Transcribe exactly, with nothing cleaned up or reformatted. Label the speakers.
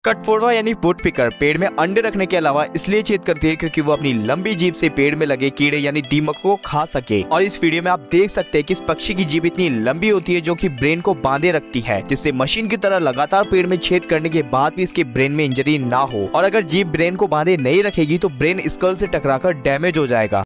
Speaker 1: कटफोड़वा यानी would picker पेड़ में अंडे रखने के अलावा इसलिए छेद करती है क्योंकि वो अपनी लंबी जीभ से पेड़ में लगे कीड़े यानी दीमक को खा सके। और इस वीडियो में आप देख सकते हैं कि इस पक्षी की जीभ इतनी लंबी होती है जो कि ब्रेन को बांधे रखती है, जिससे मशीन की तरह लगातार पेड़ में छेद करने के बाद भी इसके ब्रेन में इंजरी ना हो। और अगर जीभ ब्रेन को बांधे नहीं रखेगी तो ब्रेन स्कल से टकराकर डैमेज हो जाएगा।